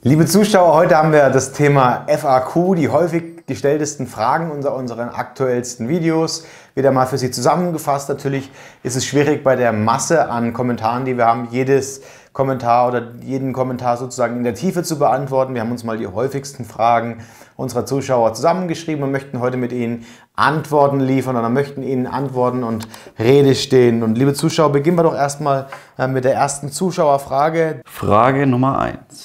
Liebe Zuschauer, heute haben wir das Thema FAQ, die häufig gestelltesten Fragen unter unseren aktuellsten Videos. Wieder mal für Sie zusammengefasst. Natürlich ist es schwierig bei der Masse an Kommentaren, die wir haben, jedes Kommentar oder jeden Kommentar sozusagen in der Tiefe zu beantworten. Wir haben uns mal die häufigsten Fragen unserer Zuschauer zusammengeschrieben und möchten heute mit Ihnen Antworten liefern oder möchten Ihnen Antworten und Rede stehen. Und liebe Zuschauer, beginnen wir doch erstmal mit der ersten Zuschauerfrage. Frage Nummer 1.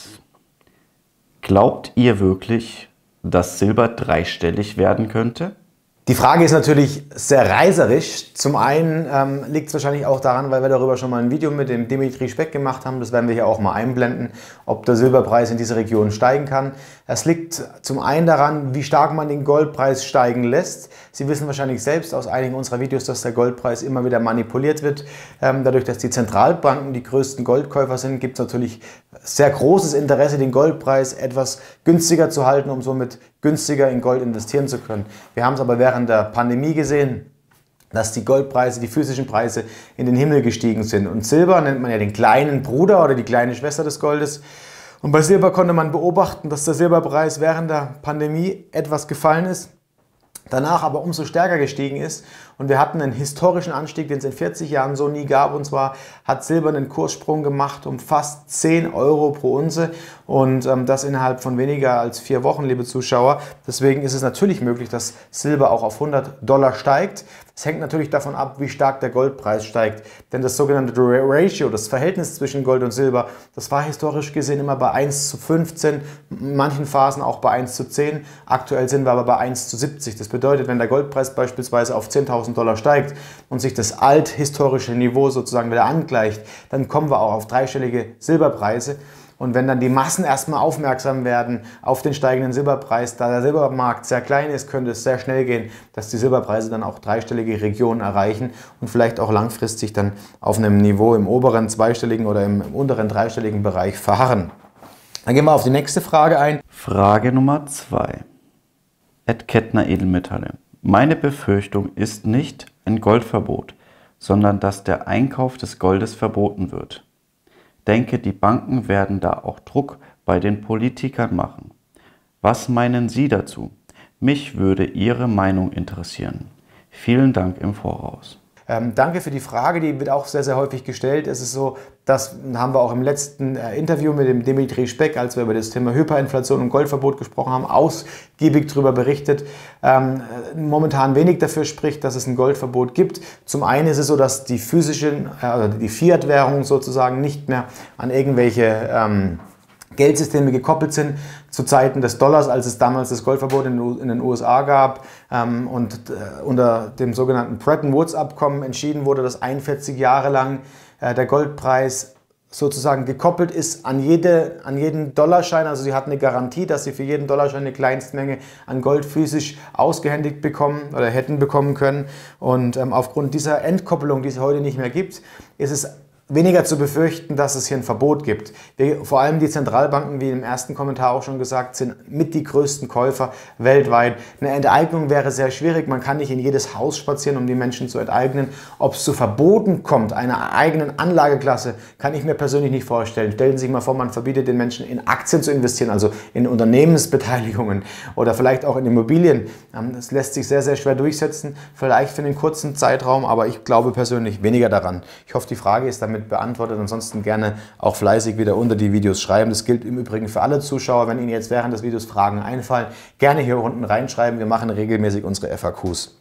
Glaubt ihr wirklich, dass Silber dreistellig werden könnte? Die Frage ist natürlich sehr reißerisch. Zum einen liegt es wahrscheinlich auch daran, weil wir darüber schon mal ein Video mit dem Dimitri Speck gemacht haben. Das werden wir hier auch mal einblenden, ob der Silberpreis in diese Region steigen kann. Es liegt zum einen daran, wie stark man den Goldpreis steigen lässt. Sie wissen wahrscheinlich selbst aus einigen unserer Videos, dass der Goldpreis immer wieder manipuliert wird. Dadurch, dass die Zentralbanken die größten Goldkäufer sind, gibt es natürlich sehr großes Interesse, den Goldpreis etwas günstiger zu halten, um somit günstiger in Gold investieren zu können. Wir haben es aber während der Pandemie gesehen, dass die Goldpreise, die physischen Preise in den Himmel gestiegen sind. Und Silber nennt man ja den kleinen Bruder oder die kleine Schwester des Goldes. Und bei Silber konnte man beobachten, dass der Silberpreis während der Pandemie etwas gefallen ist, danach aber umso stärker gestiegen ist. Und wir hatten einen historischen Anstieg, den es in 40 Jahren so nie gab. Und zwar hat Silber einen Kurssprung gemacht um fast 10 Euro pro Unze. Und das innerhalb von weniger als 4 Wochen, liebe Zuschauer. Deswegen ist es natürlich möglich, dass Silber auch auf $100 steigt. Es hängt natürlich davon ab, wie stark der Goldpreis steigt. Denn das sogenannte Ratio, das Verhältnis zwischen Gold und Silber, das war historisch gesehen immer bei 1:15, in manchen Phasen auch bei 1:10. Aktuell sind wir aber bei 1:70. Das bedeutet, wenn der Goldpreis beispielsweise auf $10.000 steigt und sich das althistorische Niveau sozusagen wieder angleicht, dann kommen wir auch auf dreistellige Silberpreise. Und wenn dann die Massen erstmal aufmerksam werden auf den steigenden Silberpreis, da der Silbermarkt sehr klein ist, könnte es sehr schnell gehen, dass die Silberpreise dann auch dreistellige Regionen erreichen und vielleicht auch langfristig dann auf einem Niveau im oberen zweistelligen oder im unteren dreistelligen Bereich verharren. Dann gehen wir auf die nächste Frage ein. Frage Nummer 2. Ed Kettner Edelmetalle. Meine Befürchtung ist nicht ein Goldverbot, sondern dass der Einkauf des Goldes verboten wird. Denke, die Banken werden da auch Druck bei den Politikern machen. Was meinen Sie dazu? Mich würde Ihre Meinung interessieren. Vielen Dank im Voraus. Danke für die Frage, die wird auch sehr, sehr häufig gestellt. Es ist so, das haben wir auch im letzten Interview mit dem Dimitri Speck, als wir über das Thema Hyperinflation und Goldverbot gesprochen haben, ausgiebig darüber berichtet. Momentan wenig dafür spricht, dass es ein Goldverbot gibt. Zum einen ist es so, dass die physischen, also die Fiat-Währungen sozusagen nicht mehr an irgendwelche Geldsysteme gekoppelt sind zu Zeiten des Dollars, als es damals das Goldverbot in den USA gab und unter dem sogenannten Bretton Woods Abkommen entschieden wurde, dass 41 Jahre lang der Goldpreis sozusagen gekoppelt ist an jeden Dollarschein. Also sie hat eine Garantie, dass sie für jeden Dollarschein eine Kleinstmenge an Gold physisch ausgehändigt bekommen oder hätten bekommen können. Und aufgrund dieser Entkoppelung, die es heute nicht mehr gibt, ist es weniger zu befürchten, dass es hier ein Verbot gibt. Vor allem die Zentralbanken, wie im ersten Kommentar auch schon gesagt, sind mit die größten Käufer weltweit. Eine Enteignung wäre sehr schwierig. Man kann nicht in jedes Haus spazieren, um die Menschen zu enteignen. Ob es zu Verboten kommt, einer eigenen Anlageklasse, kann ich mir persönlich nicht vorstellen. Stellen Sie sich mal vor, man verbietet den Menschen in Aktien zu investieren, also in Unternehmensbeteiligungen oder vielleicht auch in Immobilien. Das lässt sich sehr, sehr schwer durchsetzen, vielleicht für einen kurzen Zeitraum, aber ich glaube persönlich weniger daran. Ich hoffe, die Frage ist damit beantwortet. Ansonsten gerne auch fleißig wieder unter die Videos schreiben. Das gilt im Übrigen für alle Zuschauer. Wenn Ihnen jetzt während des Videos Fragen einfallen, gerne hier unten reinschreiben. Wir machen regelmäßig unsere FAQs.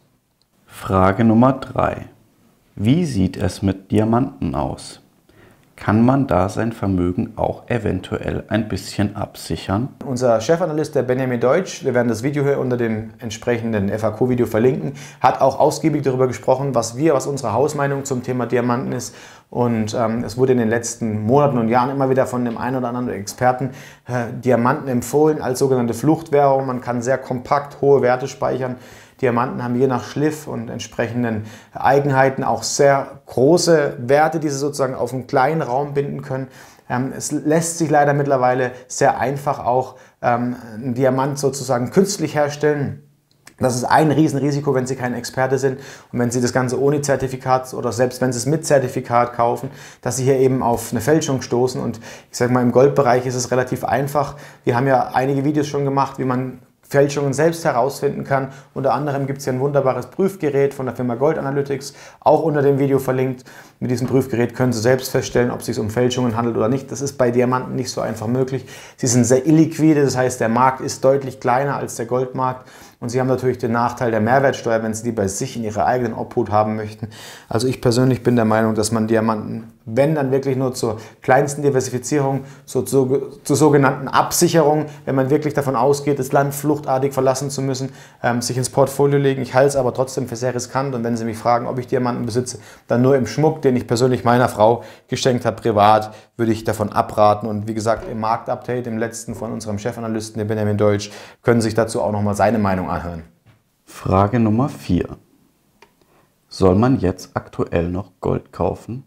Frage Nummer 3. Wie sieht es mit Diamanten aus? Kann man da sein Vermögen auch eventuell ein bisschen absichern? Unser Chefanalyst, der Benjamin Deutsch, wir werden das Video hier unter dem entsprechenden FAQ-Video verlinken, hat auch ausgiebig darüber gesprochen, was unsere Hausmeinung zum Thema Diamanten ist. Und es wurde in den letzten Monaten und Jahren immer wieder von dem einen oder anderen Experten Diamanten empfohlen als sogenannte Fluchtwährung. Man kann sehr kompakt hohe Werte speichern. Diamanten haben je nach Schliff und entsprechenden Eigenheiten auch sehr große Werte, die sie sozusagen auf einen kleinen Raum binden können. Es lässt sich leider mittlerweile sehr einfach auch einen Diamant sozusagen künstlich herstellen. Das ist ein Riesenrisiko, wenn Sie kein Experte sind und wenn Sie das Ganze ohne Zertifikat oder selbst wenn Sie es mit Zertifikat kaufen, dass Sie hier eben auf eine Fälschung stoßen. Und ich sage mal, im Goldbereich ist es relativ einfach. Wir haben ja einige Videos schon gemacht, wie man Fälschungen selbst herausfinden kann. Unter anderem gibt es hier ein wunderbares Prüfgerät von der Firma Gold Analytics, auch unter dem Video verlinkt. Mit diesem Prüfgerät können Sie selbst feststellen, ob es sich um Fälschungen handelt oder nicht. Das ist bei Diamanten nicht so einfach möglich. Sie sind sehr illiquide, das heißt, der Markt ist deutlich kleiner als der Goldmarkt. Und Sie haben natürlich den Nachteil der Mehrwertsteuer, wenn Sie die bei sich in Ihrer eigenen Obhut haben möchten. Also ich persönlich bin der Meinung, dass man Diamanten, wenn dann wirklich nur zur kleinsten Diversifizierung, zur sogenannten Absicherung, wenn man wirklich davon ausgeht, das Land fluchtartig verlassen zu müssen, sich ins Portfolio legen. Ich halte es aber trotzdem für sehr riskant. Und wenn Sie mich fragen, ob ich Diamanten besitze, dann nur im Schmuck, den ich persönlich meiner Frau geschenkt habe, privat, würde ich davon abraten. Und wie gesagt, im Marktupdate, im letzten von unserem Chefanalysten, dem Benjamin Deutsch, können Sie sich dazu auch nochmal seine Meinung anhören. Frage Nummer 4. Soll man jetzt aktuell noch Gold kaufen?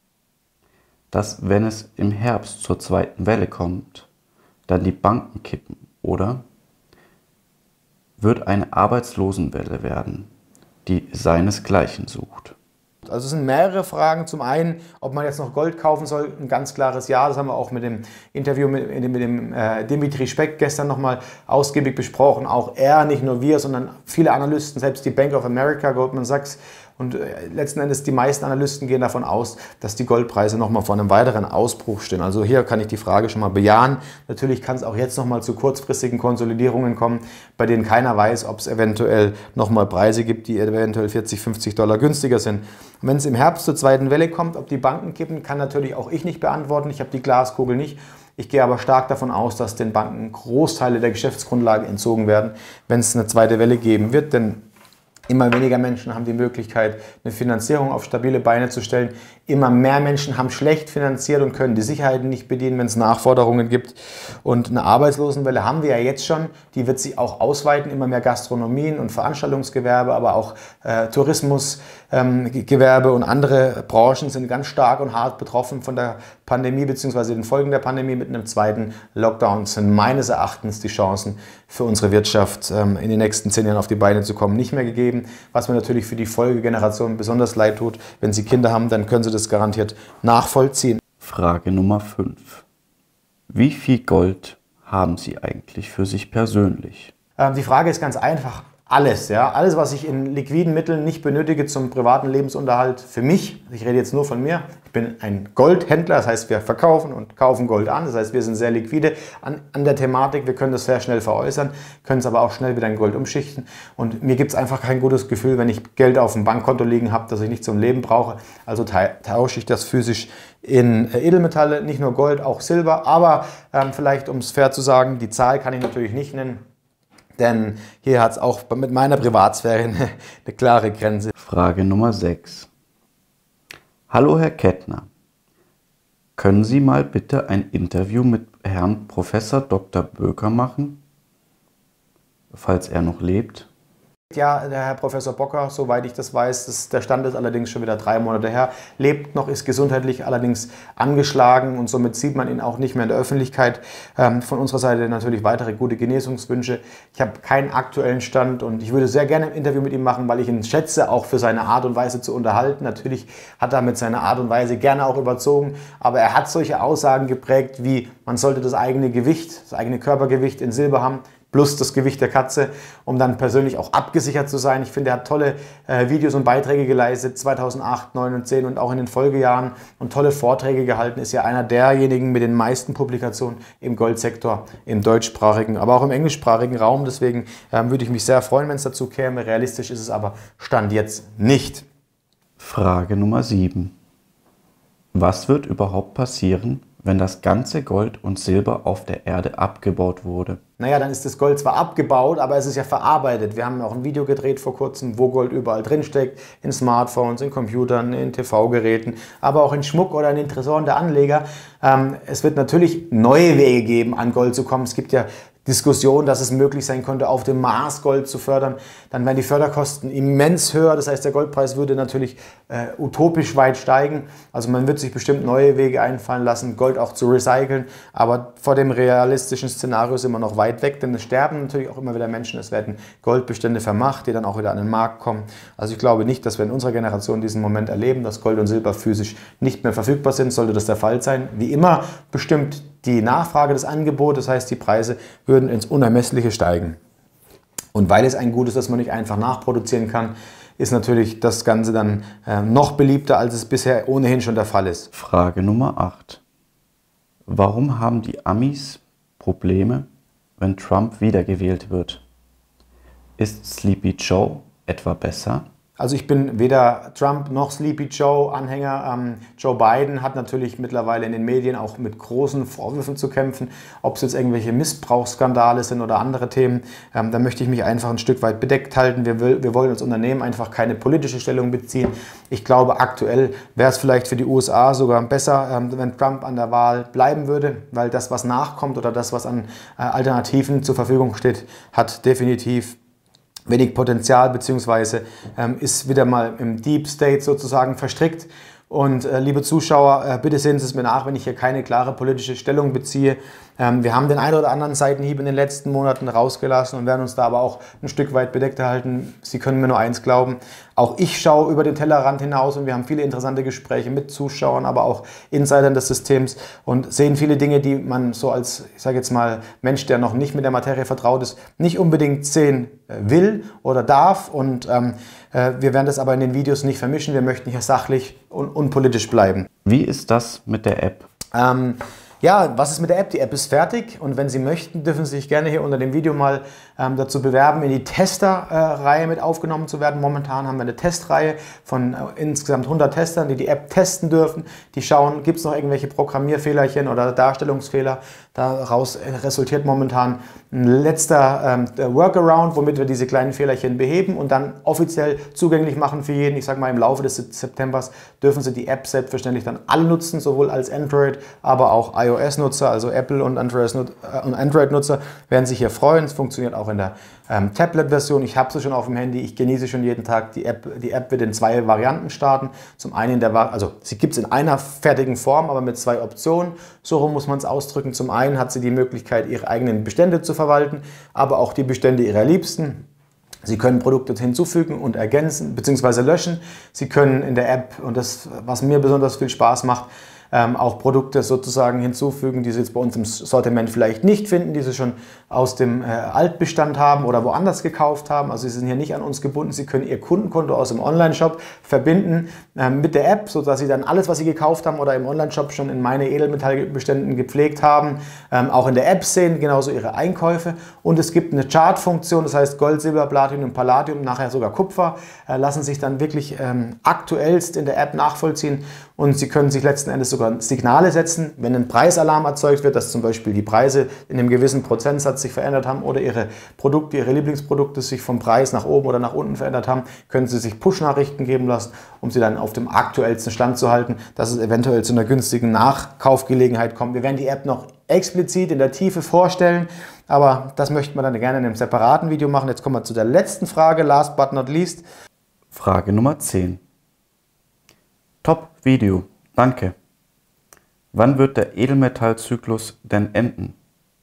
Dass, wenn es im Herbst zur zweiten Welle kommt, dann die Banken kippen, oder? Wird eine Arbeitslosenwelle werden, die seinesgleichen sucht? Also es sind mehrere Fragen. Zum einen, ob man jetzt noch Gold kaufen soll, ein ganz klares Ja. Das haben wir auch mit dem Interview mit dem Dimitri Speck gestern nochmal ausgiebig besprochen. Auch er, nicht nur wir, sondern viele Analysten, selbst die Bank of America, Goldman Sachs und letzten Endes die meisten Analysten gehen davon aus, dass die Goldpreise nochmal vor einem weiteren Ausbruch stehen. Also hier kann ich die Frage schon mal bejahen. Natürlich kann es auch jetzt nochmal zu kurzfristigen Konsolidierungen kommen, bei denen keiner weiß, ob es eventuell nochmal Preise gibt, die eventuell 40, 50 Dollar günstiger sind. Und wenn es im Herbst zur zweiten Welle kommt, ob die Banken kippen, kann natürlich auch ich nicht beantworten. Ich habe die Glaskugel nicht. Ich gehe aber stark davon aus, dass den Banken Großteile der Geschäftsgrundlage entzogen werden, wenn es eine zweite Welle geben wird. Denn immer weniger Menschen haben die Möglichkeit, eine Finanzierung auf stabile Beine zu stellen. Immer mehr Menschen haben schlecht finanziert und können die Sicherheiten nicht bedienen, wenn es Nachforderungen gibt. Und eine Arbeitslosenwelle haben wir ja jetzt schon. Die wird sich auch ausweiten. Immer mehr Gastronomien und Veranstaltungsgewerbe, aber auch Tourismusgewerbe und andere Branchen sind ganz stark und hart betroffen von der Pandemie bzw. den Folgen der Pandemie. Mit einem zweiten Lockdown sind meines Erachtens die Chancen für unsere Wirtschaft in den nächsten 10 Jahren auf die Beine zu kommen nicht mehr gegeben. Was mir natürlich für die Folgegeneration besonders leid tut. Wenn Sie Kinder haben, dann können Sie das garantiert nachvollziehen. Frage Nummer 5. Wie viel Gold haben Sie eigentlich für sich persönlich? Die Frage ist ganz einfach. Alles, ja. Alles, was ich in liquiden Mitteln nicht benötige zum privaten Lebensunterhalt für mich, ich rede jetzt nur von mir, ich bin ein Goldhändler, das heißt, wir verkaufen und kaufen Gold an, das heißt, wir sind sehr liquide an der Thematik, wir können das sehr schnell veräußern, können es aber auch schnell wieder in Gold umschichten und mir gibt es einfach kein gutes Gefühl, wenn ich Geld auf dem Bankkonto liegen habe, das ich nicht zum Leben brauche, also tausche ich das physisch in Edelmetalle, nicht nur Gold, auch Silber, aber vielleicht, um es fair zu sagen, die Zahl kann ich natürlich nicht nennen. Denn hier hat es auch mit meiner Privatsphäre eine klare Grenze. Frage Nummer 6. Hallo Herr Kettner, können Sie mal bitte ein Interview mit Herrn Professor Dr. Böker machen, falls er noch lebt? Ja, der Herr Professor Bocker, soweit ich das weiß, der Stand ist allerdings schon wieder 3 Monate her, lebt noch, ist gesundheitlich allerdings angeschlagen und somit sieht man ihn auch nicht mehr in der Öffentlichkeit. Von unserer Seite natürlich weitere gute Genesungswünsche. Ich habe keinen aktuellen Stand und ich würde sehr gerne ein Interview mit ihm machen, weil ich ihn schätze, auch für seine Art und Weise zu unterhalten. Natürlich hat er mit seiner Art und Weise gerne auch überzogen, aber er hat solche Aussagen geprägt wie, man sollte das eigene Gewicht, das eigene Körpergewicht in Silber haben, plus das Gewicht der Katze, um dann persönlich auch abgesichert zu sein. Ich finde, er hat tolle Videos und Beiträge geleistet, 2008, 2009 und 2010 und auch in den Folgejahren und tolle Vorträge gehalten. Ist ja einer derjenigen mit den meisten Publikationen im Goldsektor, im deutschsprachigen, aber auch im englischsprachigen Raum. Deswegen würde ich mich sehr freuen, wenn es dazu käme. Realistisch ist es aber Stand jetzt nicht. Frage Nummer 7. Was wird überhaupt passieren, wenn das ganze Gold und Silber auf der Erde abgebaut wurde? Naja, dann ist das Gold zwar abgebaut, aber es ist ja verarbeitet. Wir haben auch ein Video gedreht vor kurzem, wo Gold überall drin steckt, in Smartphones, in Computern, in TV-Geräten, aber auch in Schmuck oder in den Tresoren der Anleger. Es wird natürlich neue Wege geben, an Gold zu kommen. Es gibt ja Diskussion, dass es möglich sein könnte, auf dem Mars Gold zu fördern, dann wären die Förderkosten immens höher. Das heißt, der Goldpreis würde natürlich utopisch weit steigen. Also man wird sich bestimmt neue Wege einfallen lassen, Gold auch zu recyceln. Aber vor dem realistischen Szenario sind wir noch weit weit weg, denn es sterben natürlich auch immer wieder Menschen, es werden Goldbestände vermacht, die dann auch wieder an den Markt kommen. Also ich glaube nicht, dass wir in unserer Generation diesen Moment erleben, dass Gold und Silber physisch nicht mehr verfügbar sind. Sollte das der Fall sein, wie immer bestimmt die Nachfrage des Angebots, das heißt, die Preise würden ins Unermessliche steigen. Und weil es ein Gut ist, das man nicht einfach nachproduzieren kann, ist natürlich das Ganze dann noch beliebter, als es bisher ohnehin schon der Fall ist. Frage Nummer 8. Warum haben die Amis Probleme, wenn Trump wiedergewählt wird? Ist Sleepy Joe etwa besser? Also ich bin weder Trump noch Sleepy Joe Anhänger. Joe Biden hat natürlich mittlerweile in den Medien auch mit großen Vorwürfen zu kämpfen, ob es jetzt irgendwelche Missbrauchsskandale sind oder andere Themen. Da möchte ich mich einfach ein Stück weit bedeckt halten. Wir wollen als Unternehmen einfach keine politische Stellung beziehen. Ich glaube, aktuell wäre es vielleicht für die USA sogar besser, wenn Trump an der Wahl bleiben würde, weil das, was nachkommt oder das, was an Alternativen zur Verfügung steht, hat definitiv wenig Potenzial, beziehungsweise ist wieder mal im Deep State sozusagen verstrickt. Und liebe Zuschauer, bitte sehen Sie es mir nach, wenn ich hier keine klare politische Stellung beziehe. Wir haben den einen oder anderen Seitenhieb in den letzten Monaten rausgelassen und werden uns da aber auch ein Stück weit bedeckt halten. Sie können mir nur eins glauben, auch ich schaue über den Tellerrand hinaus und wir haben viele interessante Gespräche mit Zuschauern, aber auch Insidern des Systems und sehen viele Dinge, die man so als, ich sage jetzt mal, Mensch, der noch nicht mit der Materie vertraut ist, nicht unbedingt sehen will oder darf. Und wir werden das aber in den Videos nicht vermischen. Wir möchten hier sachlich und unpolitisch bleiben. Wie ist das mit der App? Ja, was ist mit der App? Die App ist fertig und wenn Sie möchten, dürfen Sie sich gerne hier unter dem Video mal dazu bewerben, in die Tester-Reihe mit aufgenommen zu werden. Momentan haben wir eine Testreihe von insgesamt 100 Testern, die die App testen dürfen. Die schauen, gibt es noch irgendwelche Programmierfehlerchen oder Darstellungsfehler. Daraus resultiert momentan ein letzter Workaround, womit wir diese kleinen Fehlerchen beheben und dann offiziell zugänglich machen für jeden. Ich sage mal, im Laufe des Septembers dürfen Sie die App selbstverständlich dann alle nutzen, sowohl als Android, aber auch iOS-Nutzer, also Apple und Android-Nutzer werden sich hier freuen. Es funktioniert auch in der Tablet-Version. Ich habe sie schon auf dem Handy, ich genieße schon jeden Tag. Die App wird in 2 Varianten starten. Zum einen sie gibt es in einer fertigen Form, aber mit 2 Optionen. So rum muss man es ausdrücken. Zum einen hat sie die Möglichkeit, ihre eigenen Bestände zu verwalten, aber auch die Bestände ihrer Liebsten. Sie können Produkte hinzufügen und ergänzen bzw. löschen. Sie können in der App, und das, was mir besonders viel Spaß macht, auch Produkte sozusagen hinzufügen, die Sie jetzt bei uns im Sortiment vielleicht nicht finden, die Sie schon aus dem Altbestand haben oder woanders gekauft haben. Also Sie sind hier nicht an uns gebunden. Sie können Ihr Kundenkonto aus dem Online-Shop verbinden mit der App, sodass Sie dann alles, was Sie gekauft haben oder im Online-Shop schon in meine Edelmetallbeständen gepflegt haben, auch in der App sehen, genauso Ihre Einkäufe. Und es gibt eine Chart-Funktion, das heißt Gold, Silber, Platinum, Palladium, nachher sogar Kupfer, lassen sich dann wirklich aktuellst in der App nachvollziehen und Sie können sich letzten Endes sogar Signale setzen, wenn ein Preisalarm erzeugt wird, dass zum Beispiel die Preise in einem gewissen Prozentsatz sich verändert haben oder Ihre Produkte, Ihre Lieblingsprodukte sich vom Preis nach oben oder nach unten verändert haben, können Sie sich Push-Nachrichten geben lassen, um sie dann auf dem aktuellsten Stand zu halten, dass es eventuell zu einer günstigen Nachkaufgelegenheit kommt. Wir werden die App noch explizit in der Tiefe vorstellen, aber das möchten wir dann gerne in einem separaten Video machen. Jetzt kommen wir zu der letzten Frage, last but not least. Frage Nummer 10. Top-Video, danke. Wann wird der Edelmetallzyklus denn enden?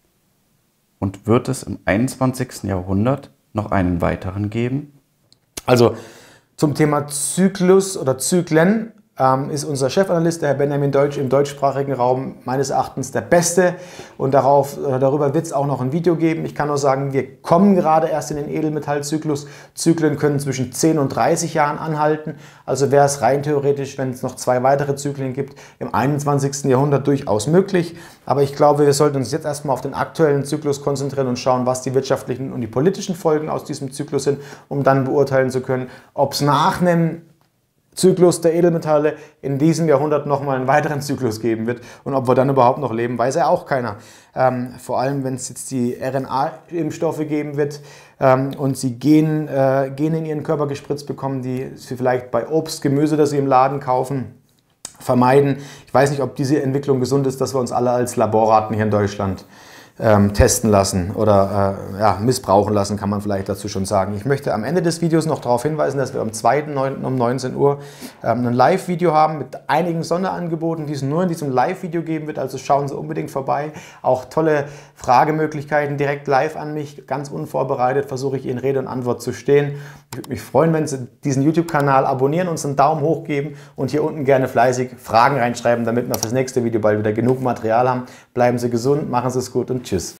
Und wird es im 21. Jahrhundert noch einen weiteren geben? Also zum Thema Zyklus oder Zyklen ist unser Chefanalyst, der Herr Benjamin Deutsch, im deutschsprachigen Raum meines Erachtens der Beste und darüber wird es auch noch ein Video geben. Ich kann nur sagen, wir kommen gerade erst in den Edelmetallzyklus. Zyklen können zwischen 10 und 30 Jahren anhalten, also wäre es rein theoretisch, wenn es noch 2 weitere Zyklen gibt, im 21. Jahrhundert durchaus möglich. Aber ich glaube, wir sollten uns jetzt erstmal auf den aktuellen Zyklus konzentrieren und schauen, was die wirtschaftlichen und die politischen Folgen aus diesem Zyklus sind, um dann beurteilen zu können, ob es nach einem Zyklus der Edelmetalle in diesem Jahrhundert nochmal einen weiteren Zyklus geben wird und ob wir dann überhaupt noch leben, weiß ja auch keiner. Vor allem, wenn es jetzt die RNA-Impfstoffe geben wird und sie Gene in ihren Körper gespritzt bekommen, die sie vielleicht bei Obst, Gemüse, das sie im Laden kaufen, vermeiden. Ich weiß nicht, ob diese Entwicklung gesund ist, dass wir uns alle als Laborraten hier in Deutschland testen lassen oder ja, missbrauchen lassen, kann man vielleicht dazu schon sagen. Ich möchte am Ende des Videos noch darauf hinweisen, dass wir am 2.9. um 19 Uhr ein Live-Video haben mit einigen Sonderangeboten, die es nur in diesem Live-Video geben wird. Also schauen Sie unbedingt vorbei. Auch tolle Fragemöglichkeiten direkt live an mich. Ganz unvorbereitet versuche ich Ihnen Rede und Antwort zu stehen. Ich würde mich freuen, wenn Sie diesen YouTube-Kanal abonnieren, uns einen Daumen hoch geben und hier unten gerne fleißig Fragen reinschreiben, damit wir fürs nächste Video bald wieder genug Material haben. Bleiben Sie gesund, machen Sie es gut und tschüss.